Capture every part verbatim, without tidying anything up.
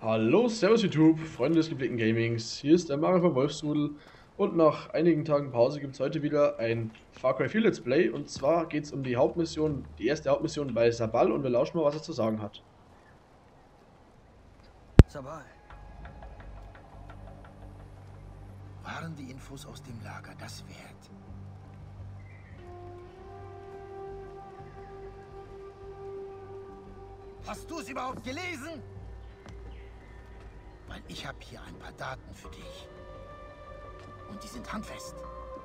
Hallo, Servus YouTube, Freunde des gepflegten Gamings. Hier ist der Mario von Wolfsrudel und nach einigen Tagen Pause gibt es heute wieder ein Far Cry vier Let's Play. Und zwar geht es um die Hauptmission, die erste Hauptmission bei Sabal, und wir lauschen mal, was er zu sagen hat. Sabal. Waren die Infos aus dem Lager das wert? Hast du es überhaupt gelesen? Weil ich habe hier ein paar Daten für dich. Und die sind handfest.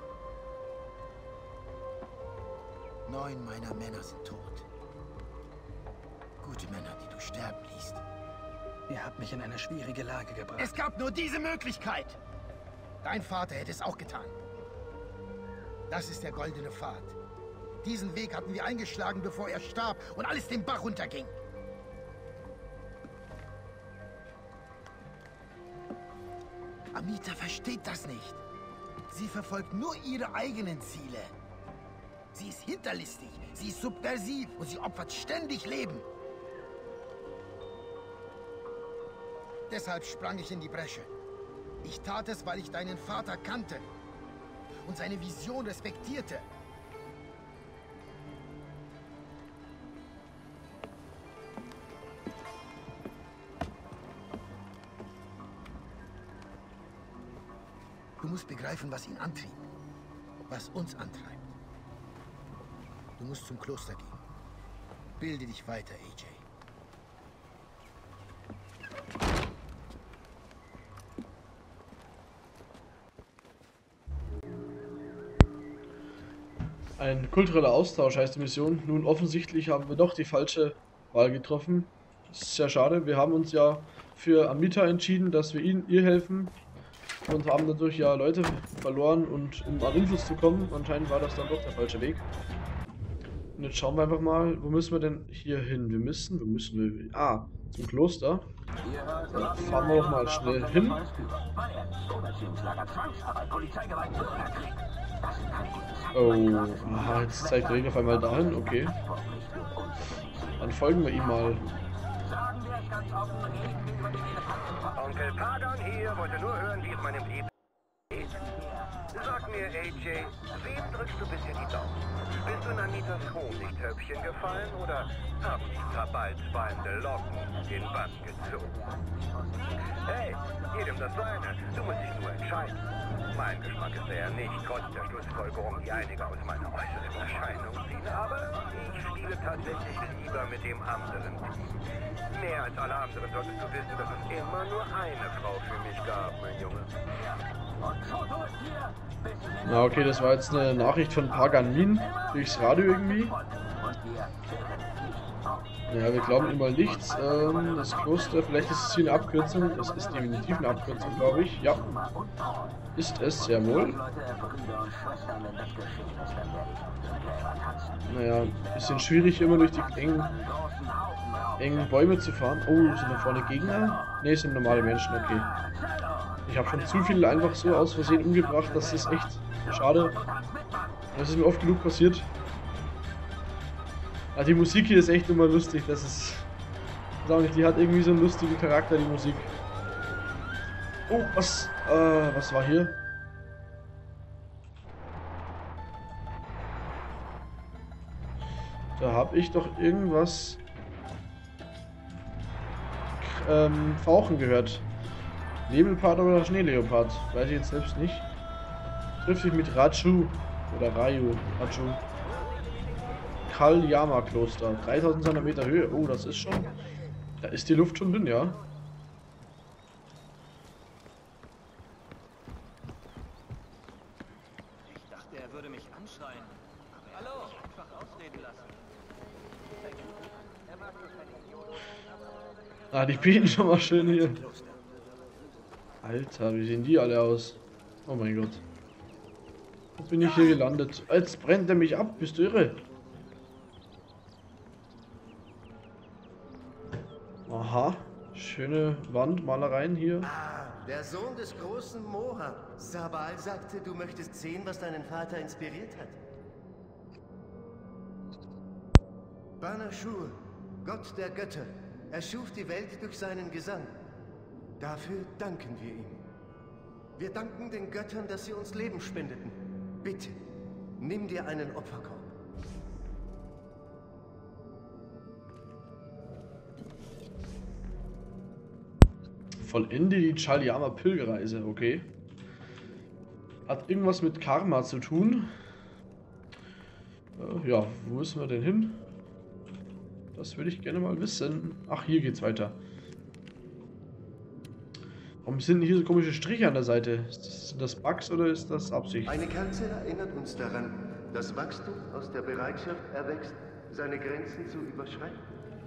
Neun meiner Männer sind tot. Gute Männer, die du sterben ließt. Ihr habt mich in eine schwierige Lage gebracht. Es gab nur diese Möglichkeit. Dein Vater hätte es auch getan. Das ist der goldene Pfad. Diesen Weg hatten wir eingeschlagen, bevor er starb und alles den Bach runterging. Amita versteht das nicht. Sie verfolgt nur ihre eigenen Ziele. Sie ist hinterlistig, sie ist subversiv und sie opfert ständig Leben. Deshalb sprang ich in die Bresche. Ich tat es, weil ich deinen Vater kannte und seine Vision respektierte. Du musst begreifen, was ihn antrieb, was uns antreibt. Du musst zum Kloster gehen. Bilde dich weiter, A J. Ein kultureller Austausch heißt die Mission. Nun, offensichtlich haben wir doch die falsche Wahl getroffen. Das ist sehr schade. Wir haben uns ja für Amita entschieden, dass wir ihn, ihr helfen. Und haben dadurch ja Leute verloren, und um an Infos zu kommen, anscheinend war das dann doch der falsche Weg. Und jetzt schauen wir einfach mal, wo müssen wir denn hier hin? Wir müssen, wo müssen wir, ah, zum Kloster. Dann fahren wir doch mal schnell hin. Oh, aha, jetzt zeigt der Weg auf einmal dahin, okay. Dann folgen wir ihm mal. Onkel Pagan hier wollte nur hören, wie es meinem Leben geht. Sag mir, A J, wem drückst du bisher die Daumen? Bist du in Anitas Honigtöpfchen gefallen oder haben die verbalzwallende Locken den Bann gezogen? Hey, jedem das seine. Du musst dich nur entscheiden. Mein Geschmack ist eher nicht, trotz der Schlussfolgerung, die einige aus meiner äußeren Erscheinung ziehen, aber ich spiele tatsächlich lieber mit dem anderen Team. Mehr als alle anderen solltest du wissen, dass es immer nur eine Frau für mich gab, mein Junge. Na okay, das war jetzt eine Nachricht von Pagan Min durchs Radio irgendwie. Ja, wir glauben ihm mal nichts. Ähm, das Kloster, vielleicht ist es hier eine Abkürzung. Das ist definitiv eine Abkürzung, glaube ich. Ja, ist es sehr wohl. Naja, bisschen schwierig, immer durch die engen, engen Bäume zu fahren. Oh, sind da vorne Gegner? Ne, sind normale Menschen, okay. Ich habe schon zu viele einfach so aus Versehen umgebracht, das ist echt schade. Das ist mir oft genug passiert. Ja, die Musik hier ist echt immer lustig, das ist... Ich weiß auch nicht, die hat irgendwie so einen lustigen Charakter, die Musik. Oh, was... Äh, was war hier? Da habe ich doch irgendwas... Ähm, Fauchen gehört. Nebelpart oder Schneeleopard? Weiß ich jetzt selbst nicht. Trifft sich mit Raju oder Raju. Raju. Kalyama Kloster. dreitausendzweihundert Meter Höhe. Oh, das ist schon. Da ist die Luft schon dünn, ja. Ich dachte, er würde mich anschreien. Hallo, einfach ausreden lassen. Ah, die bieten schon mal schön hier. Alter, wie sehen die alle aus? Oh mein Gott. Jetzt bin ich hier gelandet. Jetzt brennt er mich ab. Bist du irre? Aha. Schöne Wandmalereien hier. Ah, der Sohn des großen Moha. Sabal sagte, du möchtest sehen, was deinen Vater inspiriert hat. Banashur, Gott der Götter, erschuf die Welt durch seinen Gesang. Dafür danken wir ihm. Wir danken den Göttern, dass sie uns Leben spendeten. Bitte, nimm dir einen Opferkorb. Vollende die Chalyama Pilgerreise, okay. Hat irgendwas mit Karma zu tun. Äh, ja, wo müssen wir denn hin? Das würde ich gerne mal wissen. Ach, hier geht's weiter. Warum sind hier so komische Striche an der Seite? Ist das, sind das Bugs oder ist das Absicht? Eine Kerze erinnert uns daran, dass Wachstum aus der Bereitschaft erwächst, seine Grenzen zu überschreiten.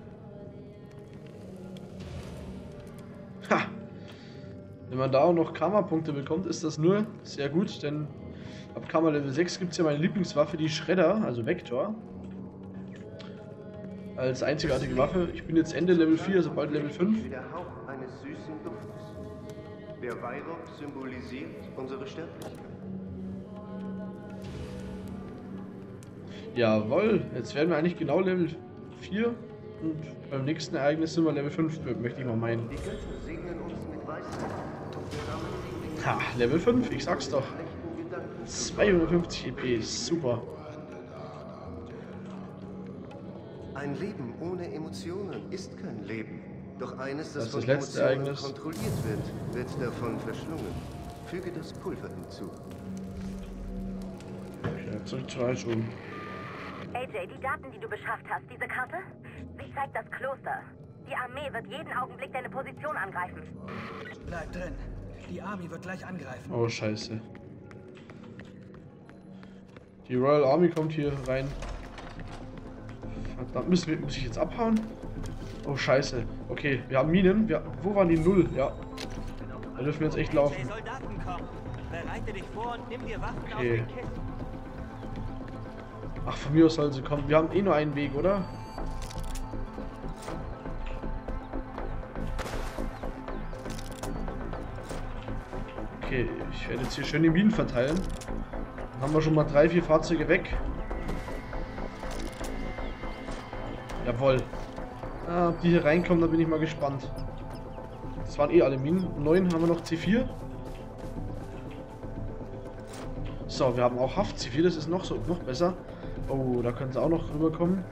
Ha! Wenn man da auch noch Karma-Punkte bekommt, ist das nur sehr gut, denn ab Karma Level sechs gibt es ja meine Lieblingswaffe, die Shredder, also Vektor. Als einzigartige Waffe. Ich bin jetzt Ende Level vier, also bald Level fünf. Wie der Hauch eines süßen Duftes. Der Weihrauch symbolisiert unsere Sterblichkeit. Jawohl, jetzt werden wir eigentlich genau Level vier und beim nächsten Ereignis sind wir Level fünf, möchte ich mal meinen. Die Götter segnen uns mit Weisheit. Ha, Level fünf, ich sag's doch. zweihundertfünfzig E P, super. Ein Leben ohne Emotionen ist kein Leben. Doch eines, das, Das ist von das letzte Emotionen Ereignis. kontrolliert wird, wird davon verschlungen. Füge das Pulver hinzu. Okay, zurück zur Heilschule. A J, die Daten, die du beschafft hast, diese Karte, sie zeigt das Kloster. Die Armee wird jeden Augenblick deine Position angreifen. Bleib drin. Die Army wird gleich angreifen. Oh, scheiße. Die Royal Army kommt hier rein. Verdammt, müssen wir, muss ich jetzt abhauen? Oh, scheiße. Okay, wir haben Minen. Wir, wo waren die Null? Ja. Da dürfen wir jetzt echt laufen. Soldaten kommen. Bereite dich vor und nimm dir Waffen aus Okay. den Kisten. Ach, von mir aus soll sie kommen. Wir haben eh nur einen Weg, oder? Okay, ich werde jetzt hier schön die Minen verteilen. Dann haben wir schon mal drei, vier Fahrzeuge weg. Jawohl. Ah, ob die hier reinkommen, da bin ich mal gespannt. Das waren eh alle Minen. Neun haben wir noch C vier. So, wir haben auch Haft C vier, das ist noch so noch besser. Oh, da können sie auch noch rüberkommen.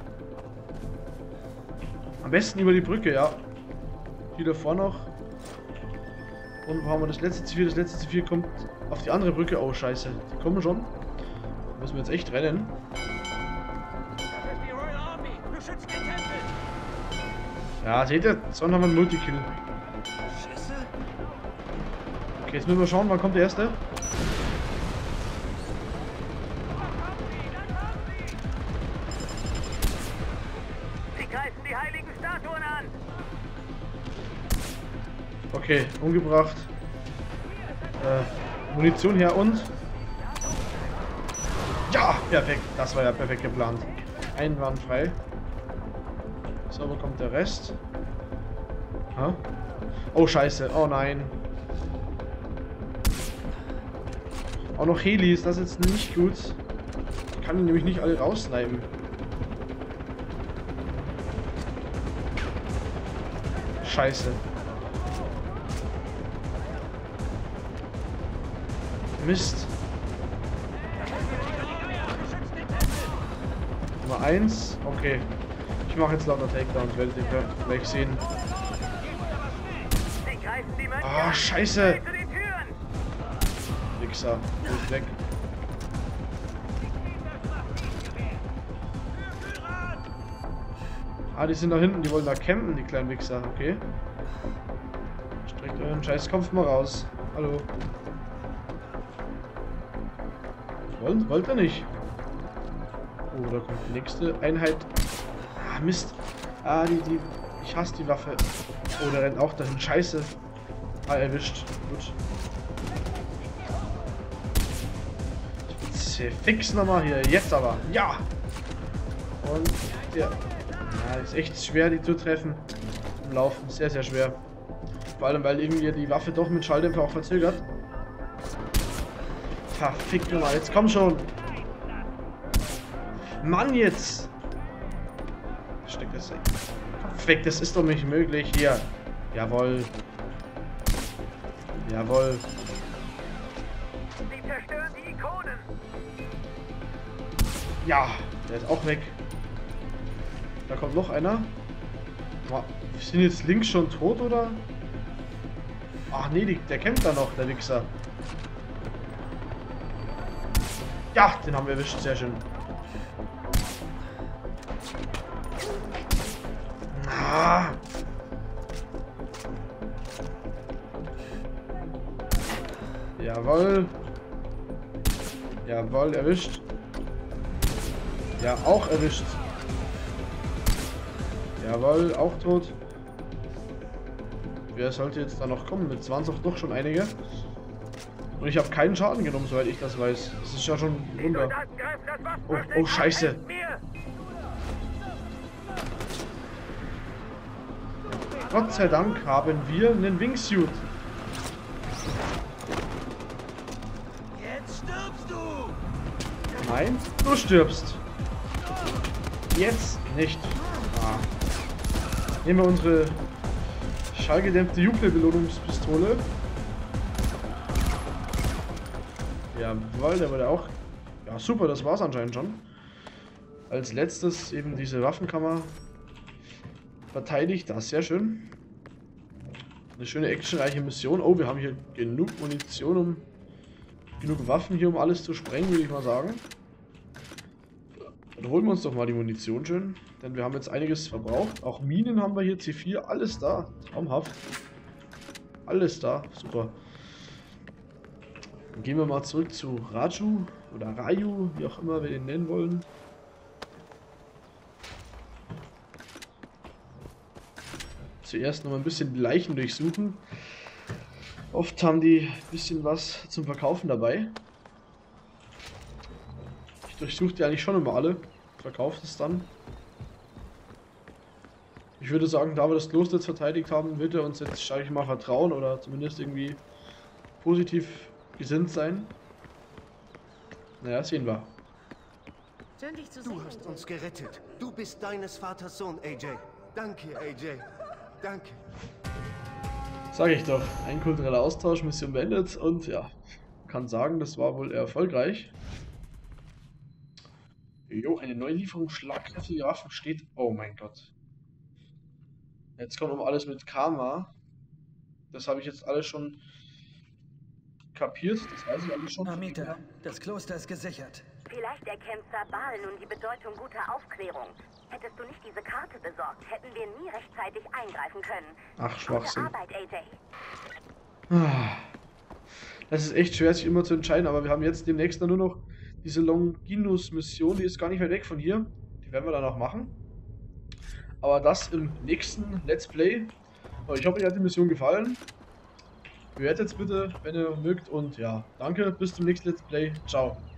Am besten über die Brücke, ja. Hier davor noch. Und wo haben wir das letzte C vier? Das letzte C vier kommt auf die andere Brücke. Oh, scheiße. Die kommen schon. Da müssen wir jetzt echt rennen. Das ist die Royal Army. Beschützt den Tempel. Ja, seht ihr? So haben wir einen Multikill. Schüsse? Okay, jetzt müssen wir schauen, wann kommt der erste. Sie greifen die heiligen Statuen an! Okay, umgebracht. Äh, Munition her und... Ja, perfekt. Das war ja perfekt geplant. Einwandfrei. So, wo kommt der Rest? Ha? Oh, scheiße. Oh, nein. Auch noch Helis. Das ist jetzt nicht gut. Ich kann die nämlich nicht alle raussnipen. Scheiße. Mist. Nummer eins. Okay. Ich mache jetzt lauter Takedowns, werdet ihr gleich sehen. Sie greifen die Mönche Ah, an! scheiße. Zu den Türen! Wichser. Ist weg. Ah, die sind da hinten. Die wollen da campen, die kleinen Wichser. Okay. Streckt euren scheiß Kopf mal raus. Hallo. Wollt, wollt ihr nicht? Oh, da kommt die nächste Einheit. Ah, Mist. Ah, die, die. Ich hasse die Waffe. Oh, der rennt auch dahin. Scheiße. Ah, erwischt. Gut. Fix nochmal hier. Jetzt aber. Ja! Und der. Ja, ist echt schwer, die zu treffen. Im Laufen. Sehr, sehr schwer. Vor allem, weil irgendwie die Waffe doch mit Schalldämpfer auch verzögert. Verfickt nochmal. Jetzt komm schon. Mann, jetzt. Steckt das weg. Das ist doch nicht möglich. Hier. Jawohl. Jawohl. Sie zerstören die Ikonen. Ja, der ist auch weg. Da kommt noch einer. Wir sind jetzt links schon tot, oder? Ach nee, die, der kämpft da noch, der Wichser. Ja, den haben wir erwischt, sehr schön. Ah. Jawohl. Jawohl, erwischt. Ja, auch erwischt. Jawohl, auch tot. Wer sollte jetzt da noch kommen? Jetzt waren es auch doch schon einige. Und ich habe keinen Schaden genommen, soweit ich das weiß. Das ist ja schon ein Wunder. Oh, oh, scheiße. Gott sei Dank haben wir einen Wingsuit. Jetzt stirbst du! Nein, du stirbst. Jetzt nicht. Ah. Nehmen wir unsere schallgedämpfte Juple-Belohnungspistole. Jawohl, der wurde auch... Ja, super, das war's anscheinend schon. Als letztes eben diese Waffenkammer verteidigt. Das ist sehr schön. Eine schöne actionreiche Mission. Oh, wir haben hier genug Munition, um... genug Waffen hier, um alles zu sprengen, würde ich mal sagen. Dann holen wir uns doch mal die Munition schön. Denn wir haben jetzt einiges verbraucht. Auch Minen haben wir hier, C vier, alles da. Traumhaft. Alles da, super. Dann gehen wir mal zurück zu Raju oder Raju, wie auch immer wir den nennen wollen. Zuerst noch mal ein bisschen die Leichen durchsuchen. Oft haben die ein bisschen was zum Verkaufen dabei. Ich durchsuche die eigentlich schon immer alle. Verkauft es dann. Ich würde sagen, da wir das Kloster jetzt verteidigt haben, wird er uns jetzt, sage ich mal, vertrauen oder zumindest irgendwie positiv gesinnt sein. Naja, sehen wir. Schön, dich zu sehen. Du hast uns gerettet. Du bist deines Vaters Sohn, A J. Danke, A J. Danke. Sag ich doch, ein kultureller Austausch, Mission beendet und ja, kann sagen, das war wohl erfolgreich. Jo, eine neue Lieferung schlagkräftiger Waffen steht. Oh mein Gott. Jetzt kommt um alles mit Karma. Das habe ich jetzt alles schon kapiert, das weiß ich alles schon. Amita, das Kloster ist gesichert. Vielleicht erkennt Sabal nun die Bedeutung guter Aufklärung. Hättest du nicht diese Karte besorgt, hätten wir nie rechtzeitig eingreifen können. Ach, Schwachsinn. Gute Arbeit, A J. Das ist echt schwer, sich immer zu entscheiden, aber wir haben jetzt demnächst dann nur noch diese Longinus-Mission, die ist gar nicht weit weg von hier. Die werden wir dann auch machen. Aber das im nächsten Let's Play. Ich hoffe, euch hat die Mission gefallen. Bewertet bitte, wenn ihr mögt. Und ja, danke, bis zum nächsten Let's Play. Ciao.